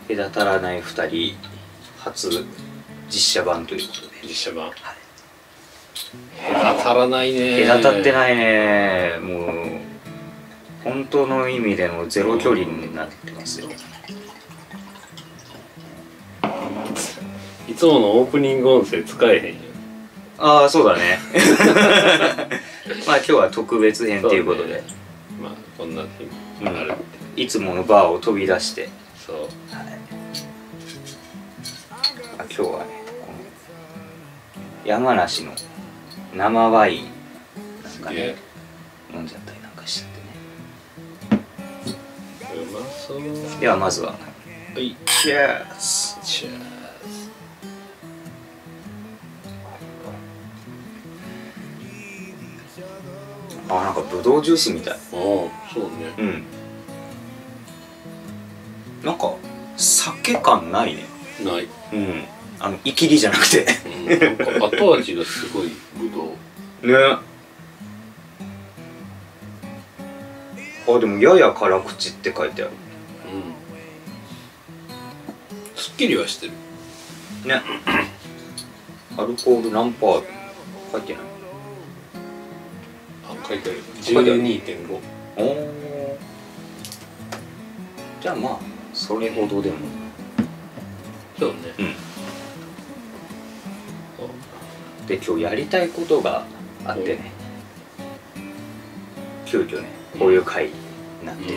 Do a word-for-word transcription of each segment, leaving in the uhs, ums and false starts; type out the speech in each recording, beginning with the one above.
隔たらないふたり初実写版ということで。 実写版、 はい、 隔たらないね。 隔たってないね。もう本当の意味でのゼロ距離になってますよ。 いつものオープニング音声使えへんよ。 ああそうだね。まあ今日は特別編ということで、 ね、まあこんな日もあるって、 うん、いつものバーを飛び出して、 そう、はい、 あ今日はね、この山梨の生ワインなんかね飲んじゃったりなんかしちゃってね。 うまそう。 ではまずは、 はい、 チェース。 チェース。 あ、なんかブドウジュースみたい。 ああ、そうね。 うん。なんか酒感ないね。 ない。 うん。あのイキリじゃなくて、 うん、なんか後味がすごいブドウ。 ね。あ、でもやや辛口って書いてある。 うん。すっきりはしてる。 ね。アルコール何パー書いてない。 あ、書いてある。じゅうにてんご。 おお。じゃあまあそれほどでも。 そうね。 うん。で今日やりたいことがあってね。急遽ねこういう回になってるっていう。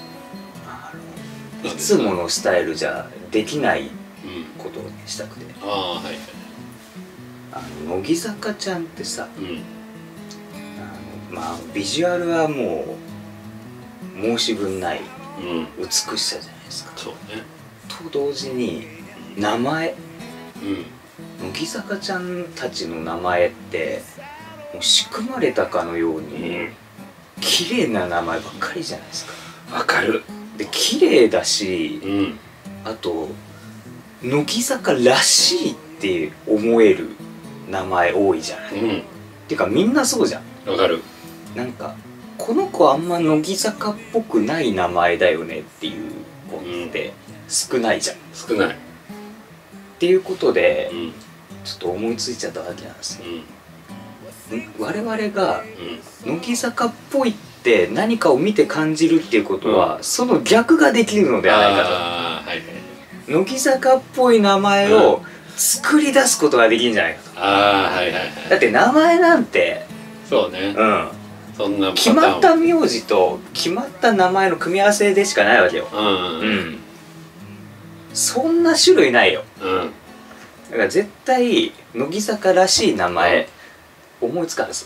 うん、いつものスタイルじゃできないことをしたくて。 ああ、はいはい。 あの乃木坂ちゃんってさ、 うん、 あのまあビジュアルはもう申し分ない美しさじゃないですか。 そうね。 と同時に名前、 うん、 乃木坂ちゃんたちの名前ってもう仕組まれたかのように、うん、綺麗な名前ばっかりじゃないですか。 わかる。 で綺麗だし、 うん、あと乃木坂らしいって思える名前多いじゃない。うん、っていうかみんなそうじゃん。 わかる。なんかこの子あんま乃木坂っぽくない名前だよねっていう子って少ないじゃん。 少ない。 っていうことで、うん、ちょっと思いついちゃったわけなんですよ。うん、我々が乃木坂っぽいって何かを見て感じるっていうことは、うん、その逆ができるのではないかと。はいはい、乃木坂っぽい名前を作り出すことができるんじゃないかと。あ、はいはいはい、だって名前なんてそうね、うん、そんな決まった名字と決まった名前の組み合わせでしかないわけよ。うん、うん、そんな種類ないよ。うん、だから絶対乃木坂らしい名前、うん、思いつかんです。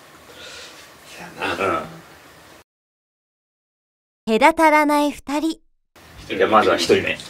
うん。 隔たらないふたり。 じゃあまずはひとりめ。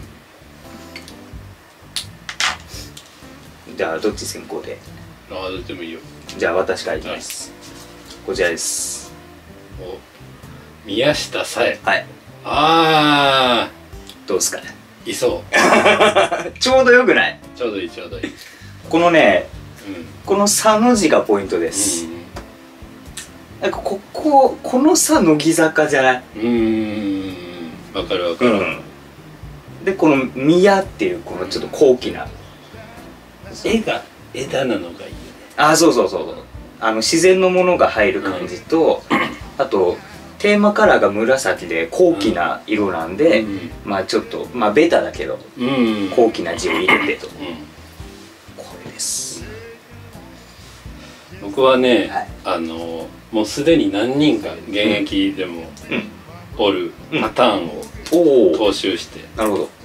じゃあどっち先行で。 ああ、どっちでもいいよ。 じゃあ私からいきます。こちらです。 お、宮下紗恵。 はい。 ああ。 どうですかね。 いそう。 ちょうどよくない？ ちょうどいいちょうどいい。このね、うん、この「さ」の字がポイントです。うん、なんかこここの「さ」乃木坂じゃない？うーん、わかるわかる。うん、 でこの「宮」っていうこのちょっと高貴な絵が枝なのがいいよね。 ああ、そうそうそう。あの自然のものが入る感じと、うん、あとテーマカラーが紫で高貴な色なんで、うん、まあちょっとまあベタだけど、うん、高貴な字を入れてと、うん、これです。 僕はね、はい、あのもうすでに何人か現役でもおるパターンを踏襲して、 なるほど。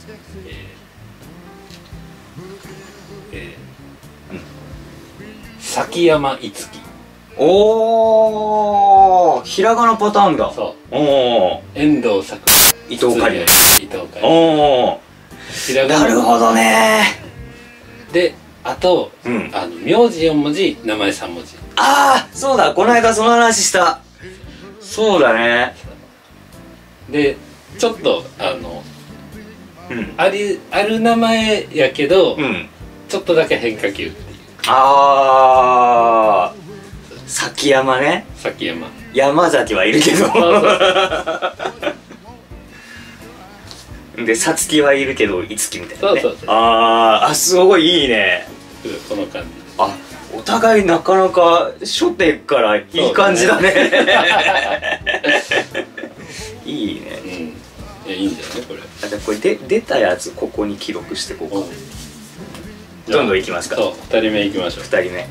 崎山いつき。 おお、ひらがなパターンだ。 そう。おお。遠藤作。 伊藤かりね。 伊藤かり。 おお。なるほどね。 で、あと、うん、あの名字よんもじ、名前さんもじ。 ああ、そうだ。この間その話した。そうだね。 で、ちょっとあの、うん、ありある名前やけど、うん、ちょっとだけ変化球。 ああ、崎山ね。 崎山。 山崎はいるけど。 でさつきはいるけどいつきみたいなね。 そうそうそう。 あーあ、すごいいいね。 この感じ。 あ、お互いなかなか初手からいい感じだね。いいね。 うん。いや、いいんじゃないこれ。 あ、じゃあこれで出たやつここに記録していこうか。どんどんいきますか。 そう、二人目いきましょう。 ふたりめ。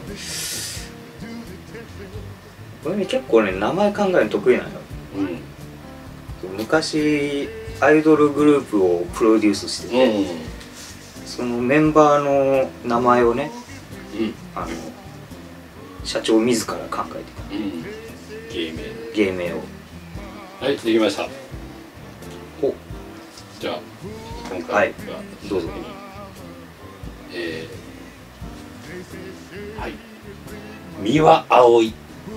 これね、結構ね、名前考えるの得意なのよ。 うん。 昔アイドルグループをプロデュースしてて、 うん。 そのメンバーの名前をね、 うん。 あの社長自ら考えてうん。芸名。 芸名を。 はい、できました。 お、 じゃあ、今回は、 はい、どうぞ。 えー、はい。三輪葵。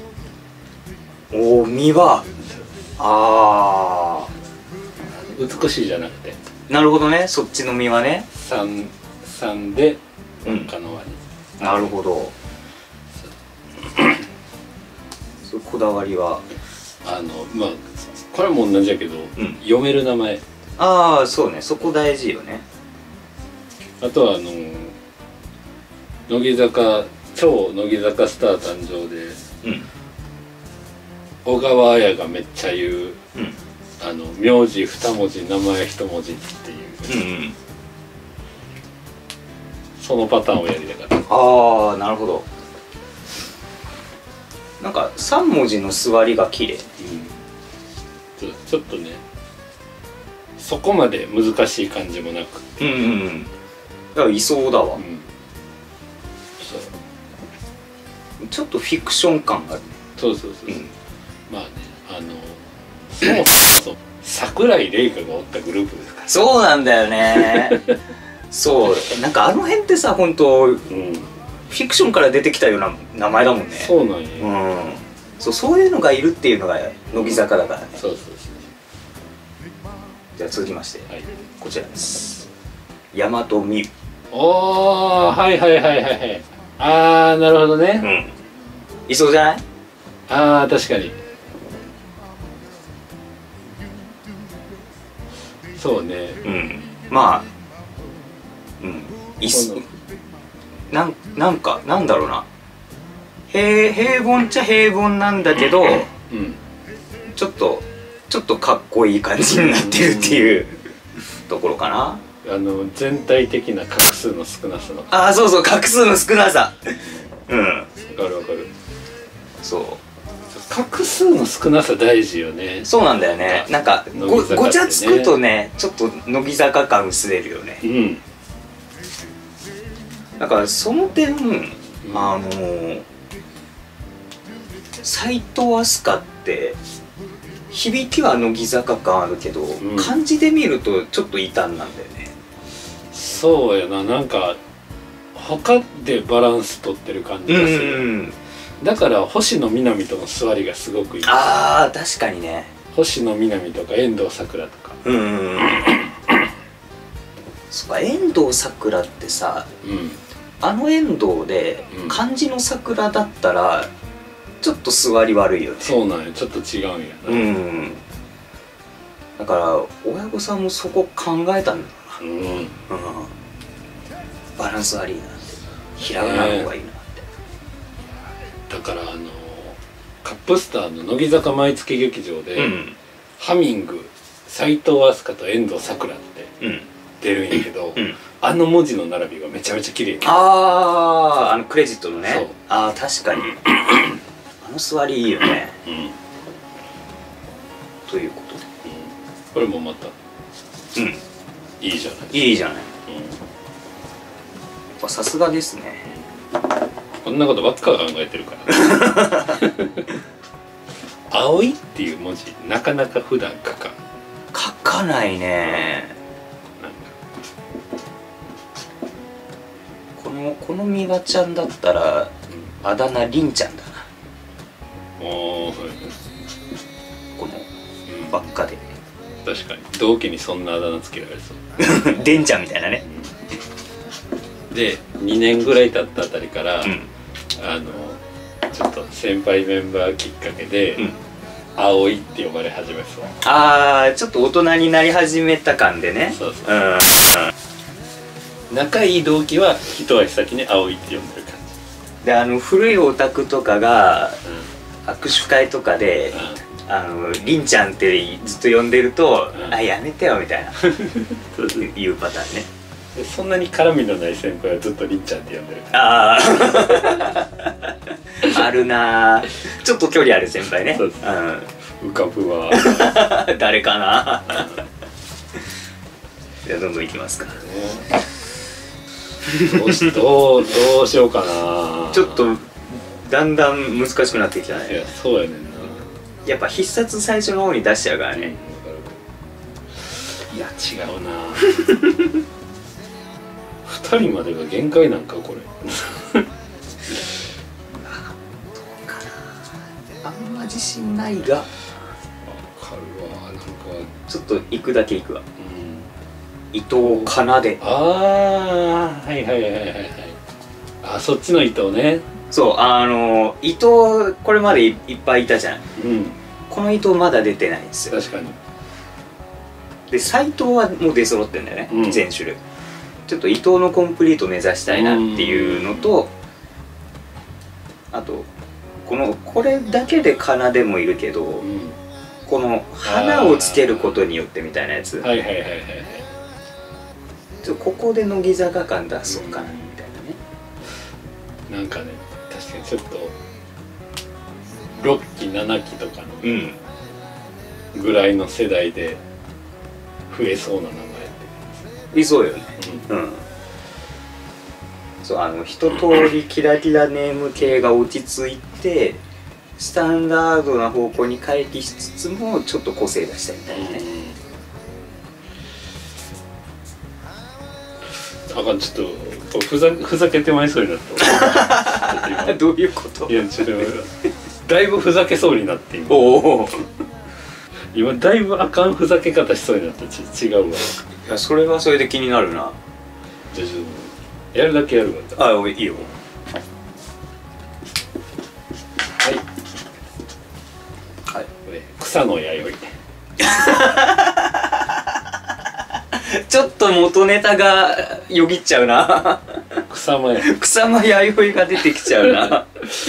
おお、三輪。あ美しいじゃなくて。 あ、なるほどね、そっちの三輪ね。 三、三で、 うん、 他の輪に。 なるほど。そういうこだわりは。 あの、まあ、これも同じやけど、 うん、 読める名前。 ああ、そうね、そこ大事よね。 あとはあの乃木坂超乃木坂スター誕生で、 うん、 小川彩がめっちゃ言う、 うん、 あの名字二文字名前一文字っていう、 うんうん、 そのパターンをやりたかった。 ああ、なるほど。なんかさん文字の座りが綺麗。 うん、ちょ、ちょっとねそこまで難しい感じもなく、 うんうんうん、だからいそうだわ、 うん、そう、 ちょっとフィクション感がある。 そうそうそう、 うん、 まあね、あのそもそも桜井玲香がおったグループですから。 そうなんだよね。そう、なんかあの辺ってさ、本当、うん、フィクションから出てきたような名前だもんね。 そうなんや、 うん、そう、そういうのがいるっていうのが乃木坂だからね。 そうそうそう。 じゃあ続きまして、 はい、こちらです。大和美羽。 おー、はいはいはいはいはい。あー、なるほどね。 うん、いそうじゃない？ あー、確かに。そうね。 うん、まあ、うん、いす、なん、なんか、なんだろうな。平、平凡っちゃ平凡なんだけど、うん、ちょっと、ちょっとかっこいい感じになってるっていうところかな。 あの全体的な画数の少なさの。 ああ、そうそう、画数の少なさ。うん。わかるわかる。 そう。 画数の少なさ大事よね。 そうなんだよね。なんかごごちゃつくとね、ちょっと乃木坂感薄れるよね。うん。だからその点、うん、あの斎藤飛鳥って響きは乃木坂感あるけど、うん、漢字で見るとちょっと異端なんだよね。 そうやな、なんか他でバランス取ってる感じがする。うん、だから星野みなみとの座りがすごくいい。 あー、確かにね。 星野みなみとか遠藤さくらとか。うん。 そっか、遠藤さくらってさ、うん、あの遠藤で漢字の桜だったらちょっと座り悪いよね。 そうなんや、ちょっと違うんやな。うん。 だから親御さんもそこ考えたんだろうな。うん。うん、バランス悪いなって、ひらがなの方がいいなって。 だからあのカップスターの乃木坂毎月劇場で、うん、ハミング斎藤飛鳥と遠藤さくらって出るんやけど、うん、あの文字の並びがめちゃめちゃ綺麗。 ああ、あのクレジットのね。ああ、確かに。あの座りいいよね。うん、ということで、 うん、これもまた、うん、いいじゃない。 いいじゃない。うん、さすがですね。 こんなことばっか考えてるから葵っていう文字なかなか普段書かん。 書かないね。なんかこのこの美和ちゃんだったら、うん、あだ名りんちゃんだな。おお、はい、この、うん、ばっかで。 確かに同期にそんなあだ名つけられそう。 でんちゃんみたいなね。 うん、でにねんぐらい経ったあたりから、うん、あのちょっと先輩メンバーきっかけで、うん、 葵って呼ばれ始めそう。 ああちょっと大人になり始めた感でね。 そうそう、うん、仲いい同期は一足先に葵って呼んでる感じで、あの古いオタクとかが、うん、握手会とかで、うん、あのりんちゃんってずっと呼んでると、うん、あやめてよみたいないうパターンね。 でそんなに絡みのない先輩はずっとりんちゃんって呼んでるから。 あああるな、ちょっと距離ある先輩ね。そうです、 うん、浮かぶわ誰かなじゃあどんどんいきますか、ね、 どうしどうどうしようかな。 ちょっとだんだん難しくなってきたね。 いやそうやねんな。 やっぱ必殺最初の方に出しちゃうからね。 いや違うなふたりまでが限界なんかこれどうかな、あんま自信ないが。わかるわ、なんかちょっと行くだけ行くわ、うん、伊藤かなで。 ああはいはいはいはいはい、あそっちの伊藤ね。 そう、あの伊藤これまで い, いっぱいいたじゃん、うん、この伊藤まだ出てないんですよ。 確かに。 で斎藤はもう出揃ってんだよね、うん、全種類。ちょっと伊藤のコンプリート目指したいなっていうのと、あとこのこれだけでかなでもいるけど、うん、この花をつけることによってみたいなやつ、はいはいはいはい、ちょっとここで乃木坂感出そうかなみたいなね。なんかね確かにちょっとろっきななきとかのぐらいの世代で増えそうな名前っていそうよね。うん、うん、そう、あの一通りキラキラネーム系が落ち着いてスタンダードな方向に回帰しつつもちょっと個性出したいみたいなね。 うん、あかん、ちょっとふざふざけてまいそうになったどういうこと？ いやちょっとだいぶふざけそうになって今お今だいぶあかんふざけ方しそうになったち違うわ。 いやそれはそれで気になるな。 じゃあちょっとやるだけやるわ。 あ、いいよ。 はいはい、草の弥生ちょっと元ネタがよぎっちゃうな草間弥生草間弥生が出てきちゃうな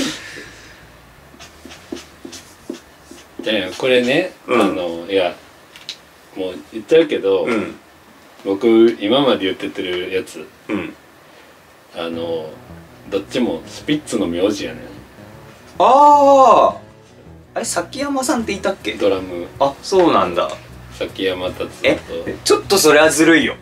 いやこれね、うん、あのいやもう言っちゃうけど、うん、僕今まで言っててるやつ、うん、あのどっちもスピッツの名字やねん。 あああれ崎山さんっていたっけ？ ドラム。 あ、そうなんだ。 崎山達也と。え、ちょっとそれはずるいよ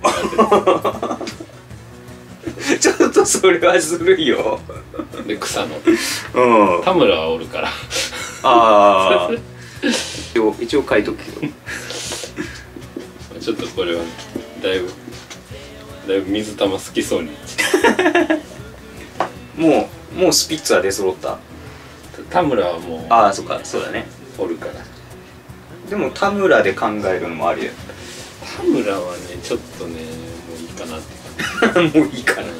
ちょっとそれはずるいよで草野、 うん、 田村はおるからああ一応一応書いとくけどちょっとこれは、ね、だいぶだいぶ水玉好きそうにもうもうスピッツは出揃った。 田村はもうああそっかそうだねおるから。 でも田村で考えるのもありだよ。 田村はねちょっとねもういいかなってもういいかな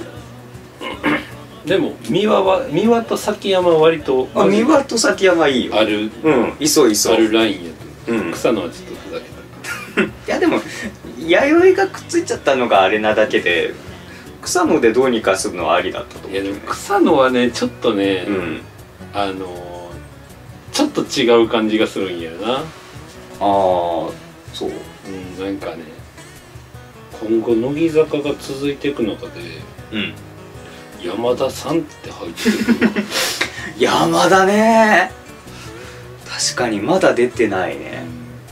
でも三輪は三輪と崎山は割とあ三輪と崎山いいよ。 あるうんいそういそうあるラインやと、 うん、 草野はちょっとふざけたいやでも弥生がくっついちゃったのがあれなだけで草野でどうにかするのはありだったと思う。 いやでも草野はねちょっとね、うん、あのちょっと違う感じがするんやな。 ああそう、 うん、なんかね今後乃木坂が続いていく中で、うん、山田さんって入ってくる山田ね確かにまだ出てないね、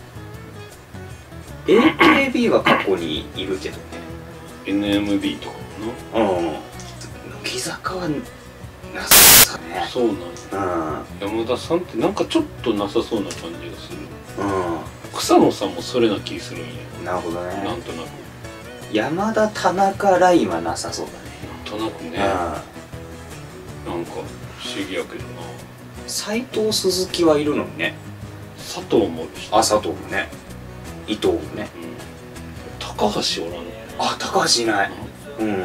うん、エーケービー は過去にいるけどねエヌエムビー とかかな。うん乃木坂はなさね。 そうなんや、うん、山田さんってなんかちょっとなさそうな感じがする。うん、草野さんもそれな気するんや。 なるほどね。 なんとなく山田田中ラインはなさそうだね。 なんとなくね、うん、なんか不思議やけどな。 斎藤鈴木はいるのにね。 佐藤もいるし、 あ佐藤もね伊藤もね、うん、 高橋おらんの。 あ高橋いない、うん、うん、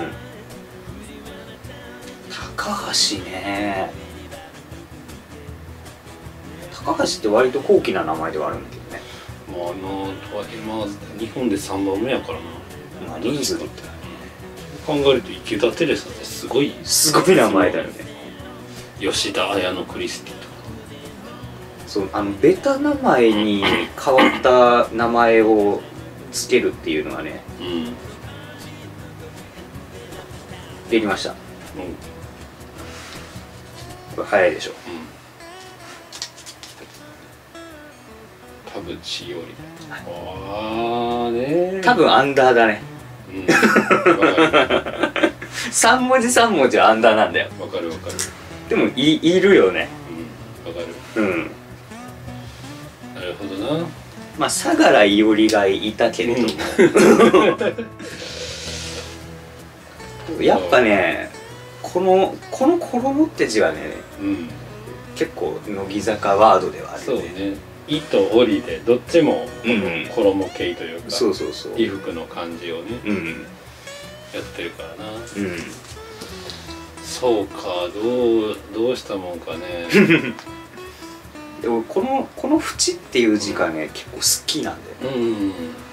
高橋ね高橋って割と高貴な名前ではあるんだけどね。 まああのとはいえまあ日本でさんばんめやからな。 まあ人数で言ったら考えると池田テレサってすごいすごい名前だよね。 吉田綾乃クリスティとか。 そう、あのベタ名前に変わった名前をつけるっていうのはね、 うん、 できました。 うん、 これ早いでしょ。 田淵より。ああね。 多分アンダーだね。 うん。わかる。 三文字三文字はアンダーなんだよ。 わかるわかる。 でも い, いるよね。 うん。わかる。 うん。 なるほどな。 まあ相良伊織がいたけれども、うん、やっぱね、このこの衣って字はね、うん、結構乃木坂ワードではあるよね。 そうね。衣と織でどっちも衣系というか、 うん、そうそうそう、 衣服の感じをね、うん、やってるからな。うん。そうか、どうどうしたもんかね。 でもこのこの縁っていう字がね、結構好きなんだよね。うん。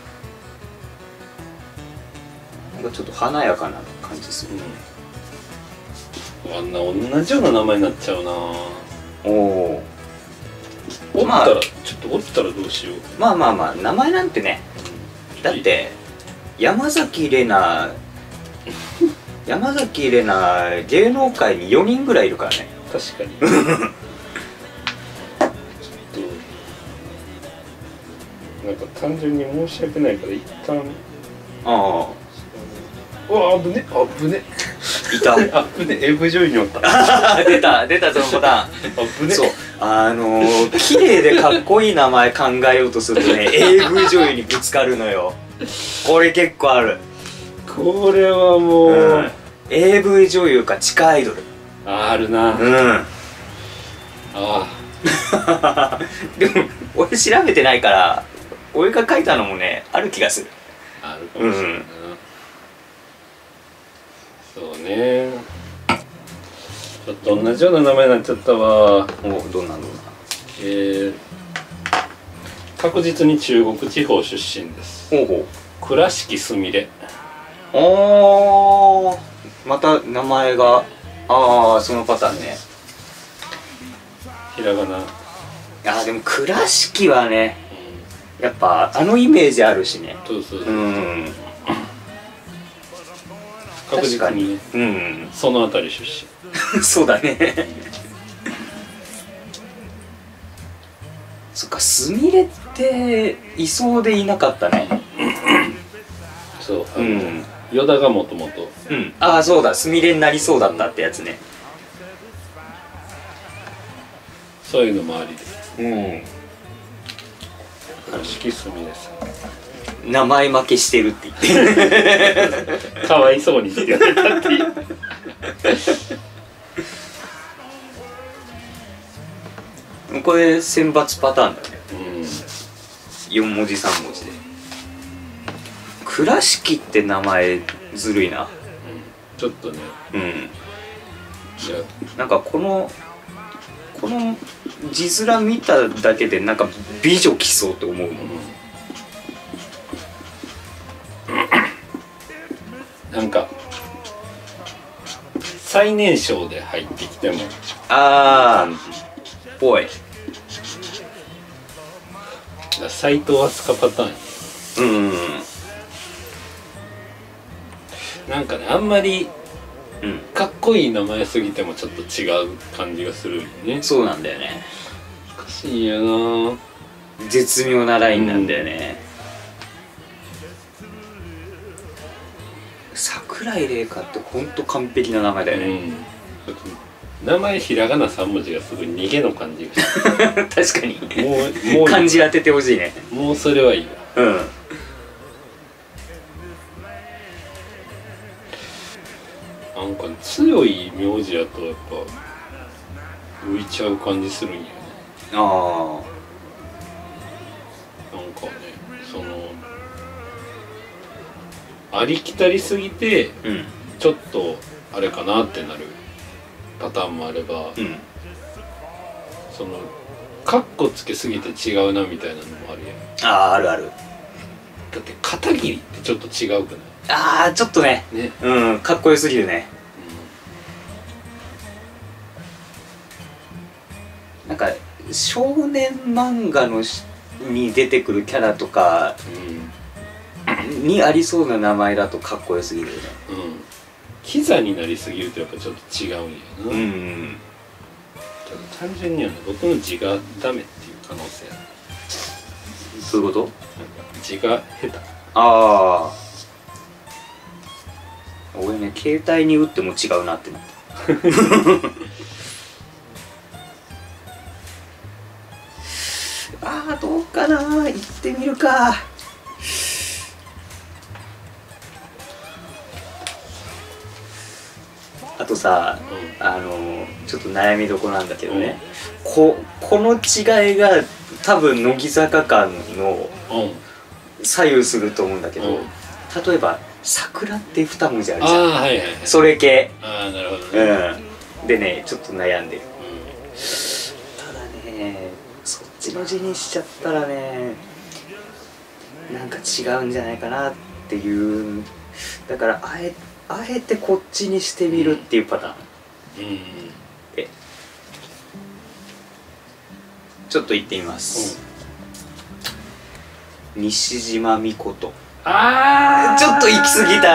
なんかちょっと華やかな感じするね。 うん、あんな同じような名前になっちゃうな。おお。折ったら、まあ、ちょっと折ったらどうしよう。 まあまあまあ、名前なんてね、だって山崎怜奈山崎怜奈芸能界によにんぐらいいるからね。 確かに。ちょっとなんか単純に申し訳ないから一旦、ああ、うわ、危ね危ねいた。 あぶね、エーブイ 女優におった。 出た出た、そのパターン。あぶね。そう、あのー、綺麗でかっこいい名前考えようとするとね、エーブイ 女優にぶつかるのよ。これ結構ある。 これはもう、うん、 エーブイ 女優か地下アイドル。 あるな。うん。ああ。でも俺調べてないから、俺が書いたのもね、ある気がする。 あるかもしれないな。うん、そうね。ちょっと同じような名前になっちゃったわ。 お、どんなどんな。 えー、確実に中国地方出身です。 ほうほう。 倉敷すみれ。 あー、また名前が、ああ、そのパターンね。 ひらがな。 あー、でも倉敷はね、うん、やっぱあのイメージあるしね。 そうそうそう。うん。確実にね、うん、その辺り出身。そうだね。そっか、すみれっていそうでいなかったね。 そう、うん、依田がもともと、 うん、ああ、そうだ、すみれになりそうだったってやつね。 そういうのもありで、 うん、 倉敷すみれさん名前負けしてるって言ってかわいそうにって言われたっていう。 これ選抜パターンだね、うん、よんもじさんもじで。倉敷って名前ずるいな、うん、 ちょっとね、うん、 なんかこのこの字面見ただけでなんか美女来そうって思うもん、 うん、なんか最年少で入ってきてもああぽい斎藤飛鳥パターン。うん、うん、なんかね、あんまりかっこいい名前すぎてもちょっと違う感じがするよね。 そうなんだよね。 難しいよな。 絶妙なラインなんだよね。うん、桜井玲香ってほんと完璧な名前だよね。 うん、名前ひらがなさんもじがすごい逃げの感じが確かに。もうもう漢字当ててほしいね。 もうそれはいいわ。うん。なんか強い名字やとやっぱ浮いちゃう感じするんやね。ああ。なんかね、そのありきたりすぎて、うん、ちょっとあれかなってなるパターンもあれば、うん、そのカッコつけすぎて違うなみたいなのもあるやん。 ああ、あるある。 だって片桐ってちょっと違うくない？ ああ、ちょっとね。 ね。 うん、かっこよすぎるね。うん、なんか少年漫画のしに出てくるキャラとかにありそうな名前だとかっこよすぎるよね。 うん。キザになりすぎるとやっぱちょっと違うんやな。うん、うん。単純にはね、僕の字がダメっていう可能性ある。 どういうこと？ なんか字が下手。 ああ。俺ね、携帯に打っても違うなってなった。ああ、どうかな、行ってみるか。あとさ、うん、あのちょっと悩みどこなんだけどね、うん、ここの違いが多分乃木坂感の左右すると思うんだけど、うん、例えば「桜」って二文字あるじゃん。あ、はいはいはい、それ系。ああ、なるほどね。うん、でね、ちょっと悩んでる。うん、ただね、そっちの字にしちゃったらね、なんか違うんじゃないかなっていう。だからあえあえてこっちにしてみるっていうパターン。うん、でちょっと言ってみます。うん、西島美琴。あー、ちょっと行き過ぎ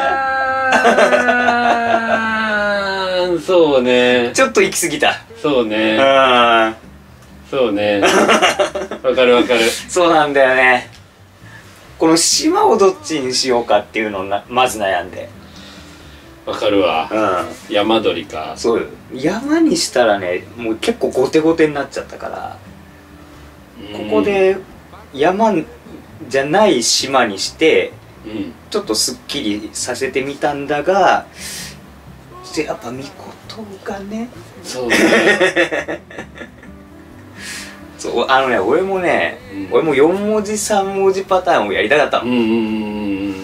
た。 そうね。 ちょっと行き過ぎた。 そうね。そうね。わかるわかる。 そうなんだよね。この島をどっちにしようかっていうのをなまず悩んで。 わかるわ。うん。山鳥か。 そう。山にしたらね、もう結構ゴテゴテになっちゃったから、ここで山じゃない島にして、うん、ちょっとすっきりさせてみたんだが、やっぱ美琴がね。そうね。そう、あのね、俺もね、うん、俺もよん文字さん文字パターンをやりたかったの。うんうんうん。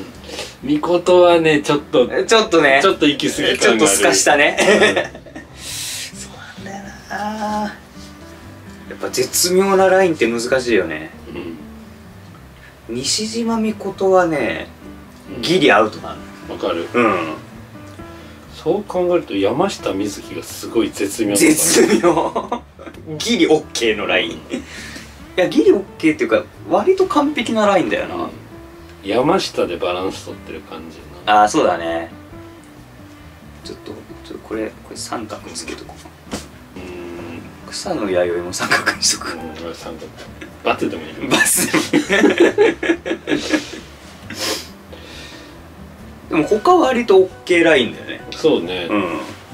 美琴はね、ちょっとちょっとね、 ちょっと行き過ぎちょっとすかしたね。そうなんだよな。やっぱ絶妙なラインって難しいよね。うん、西島美琴はね、ギリアウトなの。 わかる。うん。そう考えると山下美月がすごい絶妙だ。 絶妙。ギリオッケーのライン。いや、ギリオッケーっていうか割と完璧なラインだよな。うん、 山下でバランス取ってる感じな。ああ、そうだね。ちょっとちょっとこれこれ三角につけとこう。うん、草の弥生も三角にしとく。うん、 三角。バツでもいい。 バツでもいい。でも他は割とオッケーラインだよね。 そうね。うん。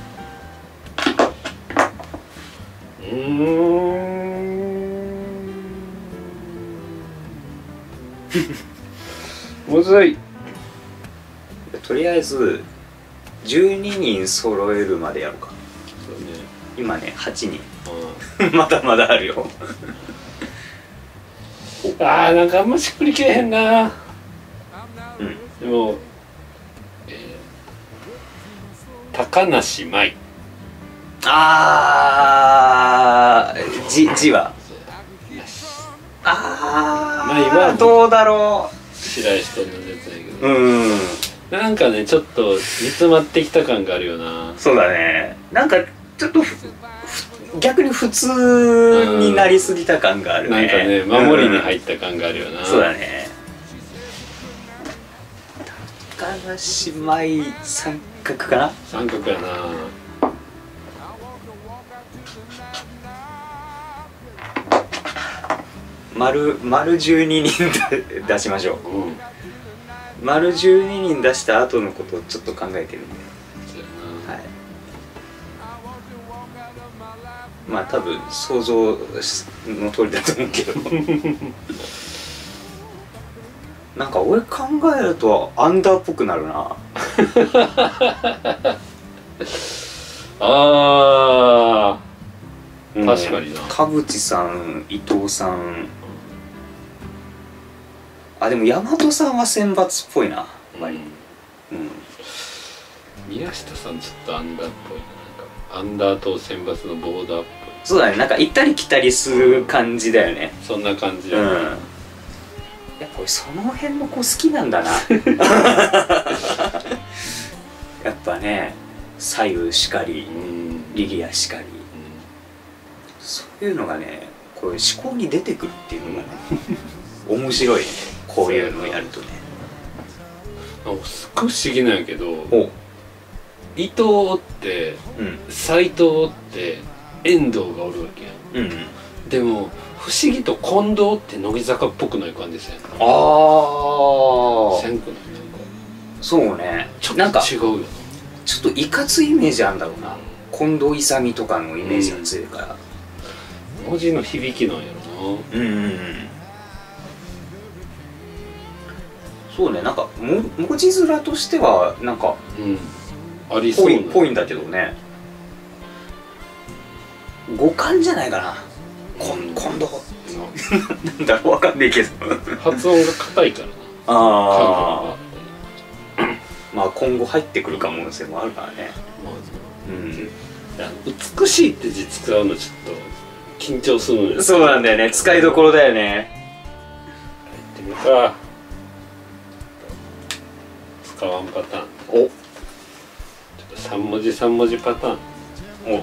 うーん。むずい。 とりあえずじゅうににん揃えるまでやろうか。そうね。今ねはちにん。うん、まだまだあるよ。 あー、なんかあんましっくりけえへんな。うん。でも、えー、高梨舞。 あー、じ字は。あー、舞はどうだろう。 白石と同じやつだけど。うん。なんかね、ちょっと煮詰まってきた感があるよな。 そうだね。なんかちょっと逆に普通になりすぎた感があるね。 なんかね、守りに入った感があるよな。 そうだね。高梨舞三角かな。 三角やな。 丸丸じゅうににん出しましょう。うん、丸じゅうににん出した後のことをちょっと考えてるんで。はい。まあ多分想像の通りだと思うけど。なんか俺考えるとアンダーっぽくなるな。 あー、確かにな。 田淵さん、伊藤さん。あ、でも大和さんは選抜っぽいな。うん。うん、 宮下さんちょっとアンダーっぽいな。なんかアンダーと選抜のボーダーっぽい。 そうだね、なんか行ったり来たりする感じだよね。 そんな感じうん。 だね。 いやこれその辺の子好きなんだな。やっぱね、左右しかりうんリリアしかり、そういうのがね、こういう思考に出てくるっていうのがね面白いね、こういうのをやるとね。 なんかすっごい不思議なんやけど、 お伊藤おってうん斎藤おって遠藤がおるわけやん。 うんうん。 でも不思議と近藤って乃木坂っぽくない感じですよね。 ああ、 せんくない？なんかそうね、 ちょっなんかと違うよな。 ちょっといかついイメージあるんだろうな、近藤勇とかのイメージが強いから。 文字の響きなんやろな。 うんうんうん。そうね、なんかも文字面としてはなんかうんありそうなぽいぽいんだけどね、五感じゃないかな、こん今度なんだろう、わかんないけど発音が硬いからな。 ああ、まあ今後入ってくる可能性もあるからね。 まあうん美しいって字使うのちょっと緊張するのよ。 そうなんだよね、使いどころだよね。 やってみるか。使わんパターン。 おちょっとさん文字さん文字パターン。 お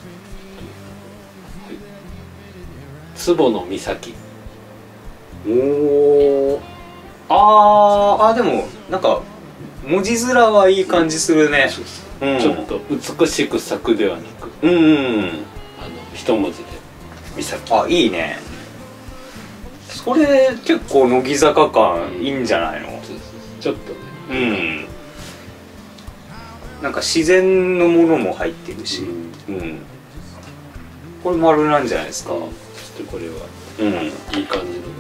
坪野美咲。 おー、あーあ、でもなんか文字面はいい感じするね。うん、 ちょっと美しく咲くではなく、 うんうんうん、 あの一文字で美咲。 あ、いいね。それ結構乃木坂感いいんじゃないの。 ちょっとね、 うん、なんか自然のものも入ってるし、うん、うん、これ丸なんじゃないですか。 ちょっとこれはうん、 いい感じのが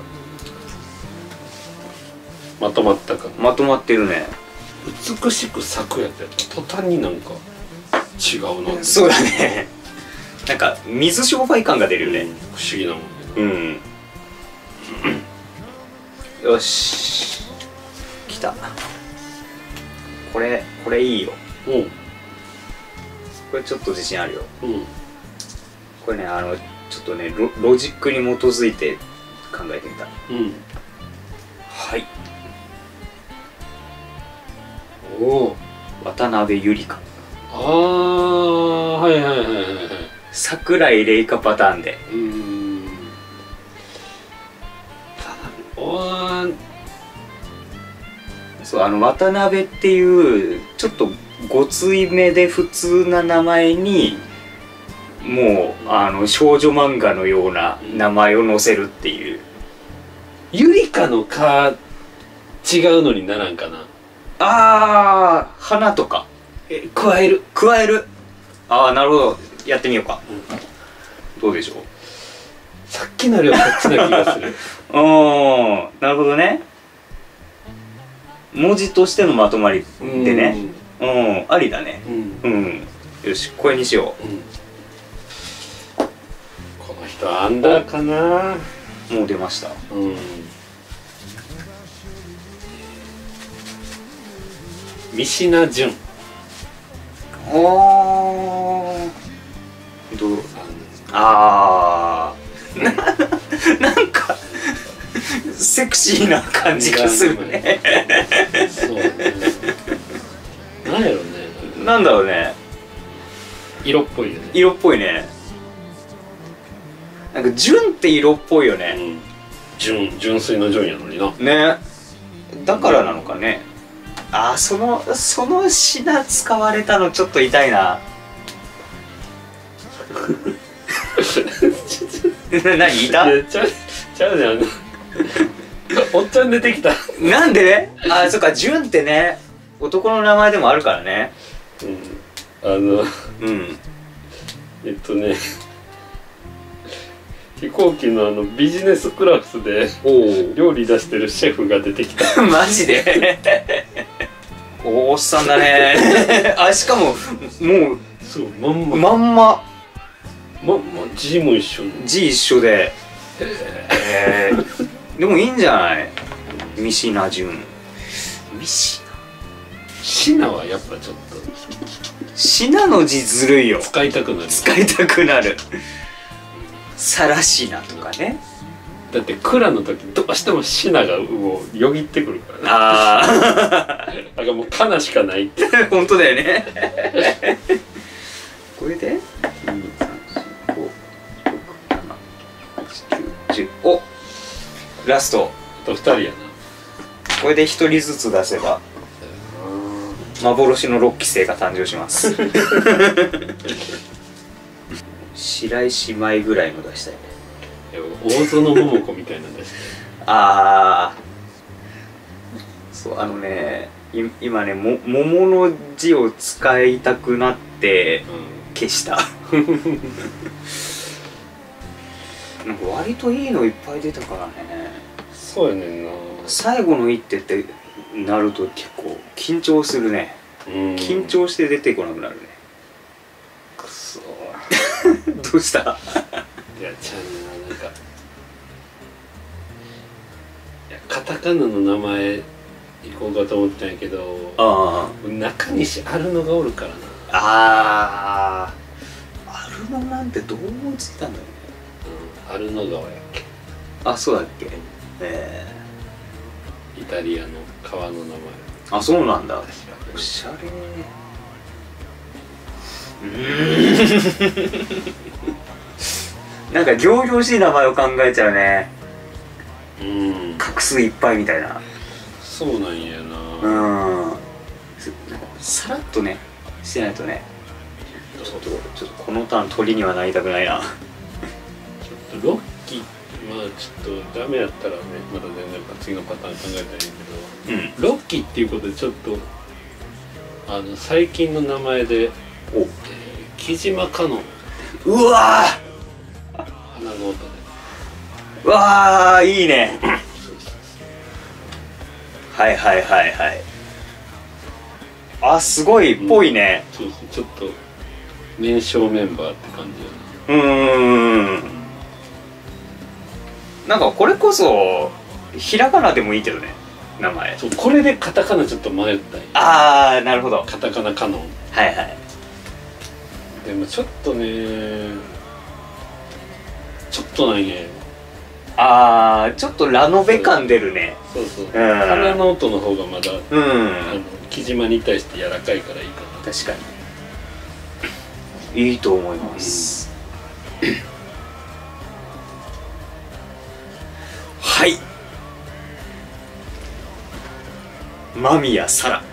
まとまったかな。 まとまってるね。 美しく咲くやつやったら途端になんか違うなって。 そうだね。なんか水商売感が出るよね。 不思議なもんね。 うん。よし。来た。これこれいいよ。 うんこれちょっと自信あるよ。 うんこれね、あのちょっとね ロ, ロジックに基づいて考えてみた。 うんはい。 おお、 渡辺ゆりか。 ああ、はいはいはいはいはい。 桜井玲香パターンで。 うーん。おー、 そう、あの渡辺っていうちょっとごついめで普通な名前にもうあの少女漫画のような名前を載せるっていう。 ゆりかのか違うのにならんかな。 あー、花とかえ、加える。 加える。ああ、なるほど、やってみようか。どうでしょう。 さっきのよりはこっちな気がする。 うーん、なるほどね。文字としてのまとまりでね。うん、ありだね。 うん、うん、 うん、よし、これにしようん。この人アンダーかな。 う。もう出ました。 うん。三品純。 おー、どう、あーな、なんかセクシーな感じがするね。 そうね。なんやろね。 なんだろうね。 色っぽいよね。 色っぽいね。なんか純って色っぽいよね。 うん、純純粋な純やのにな。 ね。だからなのかね。あー、そのその品使われたのちょっと痛いな。何いた？ いや、ちゃうちゃうじゃん。おっちゃん出てきた。 なんで？あー、そっか、純ってね、男の名前でもあるからね。 うん、あの、 うん。 えっとね、飛行機のあのビジネスクラスで料理出してるシェフが出てきた。 マジで？おっさんだね。あ、しかももうそう、まんままんままんま字も一緒に。 字一緒で。えー、でもいいんじゃない？三品純。三品。 品はやっぱちょっと品の字ずるいよ。 使いたくなる。 使いたくなる。 サラシナとかね。 だって蔵の時どうしてもシナがもうよぎってくるからね。 ああだからもうカナしかないって本当だよねこれでにさんよんごろくななはちきゅうじゅうおラストあとふたりやな。 これでひとりずつ出せば幻のろっき星が誕生します白石姉妹ぐらいの出したいね。 大園桃子みたいなんですね。 ああそうあのねい今ねも桃の字を使いたくなって消した、うん、なんか割といいのいっぱい出たからね。 そうやねんな。 最後の一手ってなると結構緊張するね。 うん緊張して出てこなくなるね。 くそどうしたいやちゃうな。なんかいやカタカナの名前いこうかと思ったんやけど、 あ中西アルノがおるからな。 ああアルノなんてどう思いついたんだろうね。 うん、アルノ川やっけ。 あそうだっけ。えイタリアの川の名前。 ー、あそうなんだ。おしゃれーうんなんか仰々しい名前を考えちゃうね。 うん画数いっぱいみたいな。 そうなんやな。 うんさらっとねしてないとね。ちょっとちょっとこのターン鳥にはなりたくないな。 ちょっとロッキーまあちょっとダメやったらねまた全然次のパターン考えたらいいけど、うん、ロッキーっていうことでちょっとあの最近の名前でお、えー、木島かのん。 うわー花の音でうわーいいねはいはいはいはい。あすごいっぽいね、 うん、そうそうちょっと年少メンバーって感じやな。うーんなんかこれこそひらがなでもいいけどね名前。 そうこれでカタカナちょっと迷ったんや。 ああなるほど。 カタカナカノン。 はいはい。 でもちょっとねちょっとなんや。 ああちょっとラノベ感出るね。 そうそう、うん、 うん、 花の音の方がまだ、うん、あの木島に対して柔らかいからいいかな。 確かにいいと思います、うん、はい間宮サラ。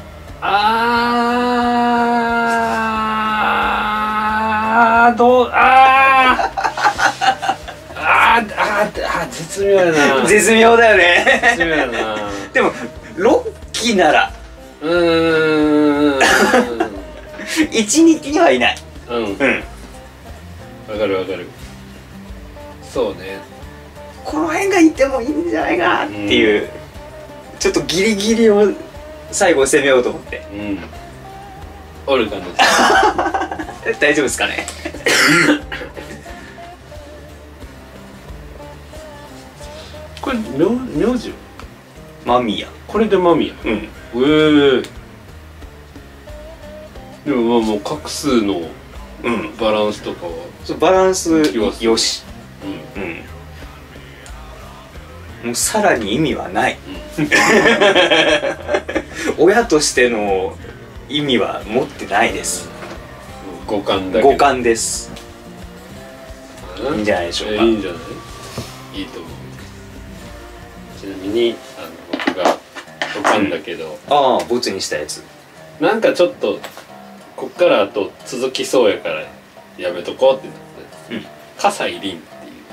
あーどうあーあーあーあ絶妙やな絶妙だよね絶妙やなでもろっきならうーんいちにきにはいない。 うんうんわかるわかる。そうねこの辺がいてもいいんじゃないかなっていう、うん、ちょっとギリギリを最後攻めようと思って。 うんおるかな大丈夫ですかねこれ名名字間宮。 これで間宮。うんええー、でもまあもう画数のバランスとかは、 うん、バランスよし、うん、うん、もうさらに意味はない、うん、親としての意味は持ってないです。 五感だけ五感です。いいんじゃないでしょうか。 いいんじゃないいいと思う。ちなみにあの僕が五感だけど、 うん、ああボツにしたやつなんかちょっとこっからあと続きそうやからやめとこうってなって、うん、葛西凛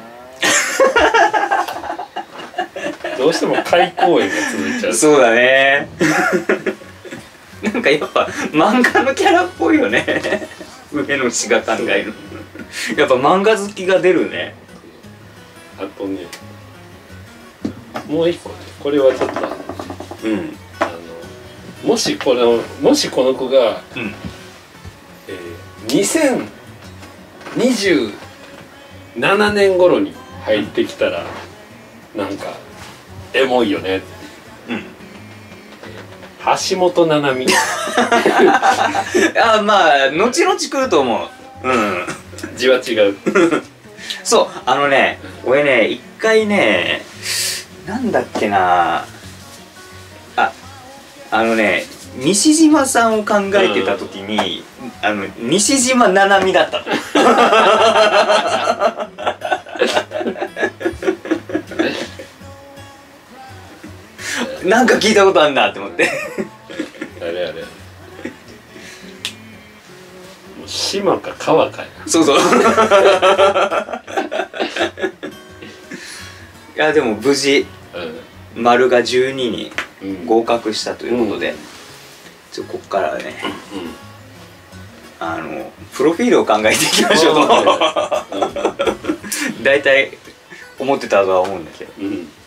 っていうどうしても開口園が続いちゃう。 そうだねなんかやっぱ漫画のキャラっぽいよね上野氏が考えるやっぱ漫画好きが出るね。 あとねもう一個ねこれはちょっとうんあのもしこのもしこの子が、うんえー、にせんにじゅうななねん頃に入ってきたら、うん、なんかエモいよねって、うん、橋本奈々美あまあ後々来ると思う。うん字は違うそうあのね俺ね一回ねなんだっけなああのね西島さんを考えてた時に、うん、あの西島七海だったのなんか聞いたことあるなって思ってあれあれもう島か川かやそうそういやでも無事、うん、丸がじゅうにに合格したということで、うん、ちょこっからね、うん、あのプロフィールを考えていきましょうと大体思ってたとは思うんだけど、うん